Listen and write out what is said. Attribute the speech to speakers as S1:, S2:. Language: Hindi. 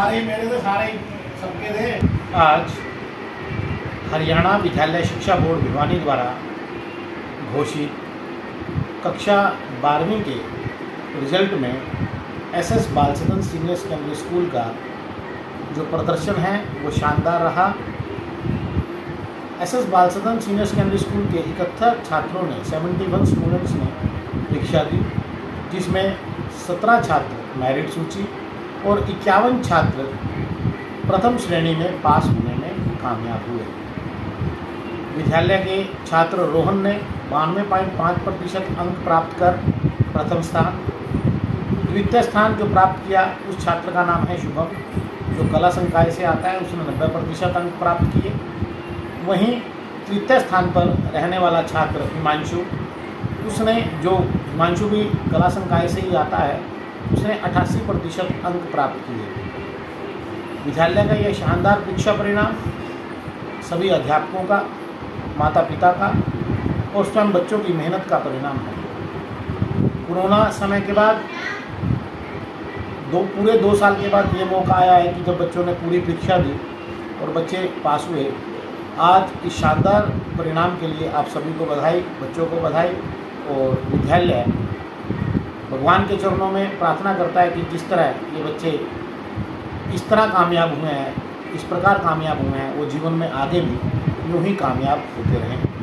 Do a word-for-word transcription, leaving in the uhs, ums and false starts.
S1: सारे मेरे तो सारे सबके थे।
S2: आज हरियाणा विद्यालय शिक्षा बोर्ड भिवानी द्वारा घोषित कक्षा बारहवीं के रिजल्ट में एसएस बाल सदन सीनियर सेकेंडरी स्कूल का जो प्रदर्शन है वो शानदार रहा। एसएस बाल सदन सीनियर सेकेंडरी स्कूल के इकहत्तर छात्रों ने इकहत्तर स्टूडेंट्स ने परीक्षा दी, जिसमें सत्रह छात्र मेरिट सूची और इक्यावन छात्र प्रथम श्रेणी में पास होने में कामयाब हुए। विद्यालय के छात्र रोहन ने बानवे पॉइंट पाँच प्रतिशत अंक प्राप्त कर प्रथम स्थान, द्वितीय स्थान जो प्राप्त किया उस छात्र का नाम है शुभम, जो कला संकाय से आता है, उसने नब्बे प्रतिशत अंक प्राप्त किए। वहीं तृतीय स्थान पर रहने वाला छात्र हिमांशु, उसने जो हिमांशु भी कला संकाय से ही आता है, उसने अट्ठासी प्रतिशत अंक प्राप्त किए। विद्यालय का यह शानदार परीक्षा परिणाम सभी अध्यापकों का, माता पिता का और स्वयं बच्चों की मेहनत का परिणाम है। कोरोना समय के बाद दो पूरे दो साल के बाद ये मौका आया है कि जब बच्चों ने पूरी परीक्षा दी और बच्चे पास हुए। आज इस शानदार परिणाम के लिए आप सभी को बधाई, बच्चों को बधाई। और विद्यालय भगवान के चरणों में प्रार्थना करता है कि जिस तरह ये बच्चे इस तरह कामयाब हुए हैं, इस प्रकार कामयाब हुए हैं, वो जीवन में आगे भी यूँ ही कामयाब होते रहें।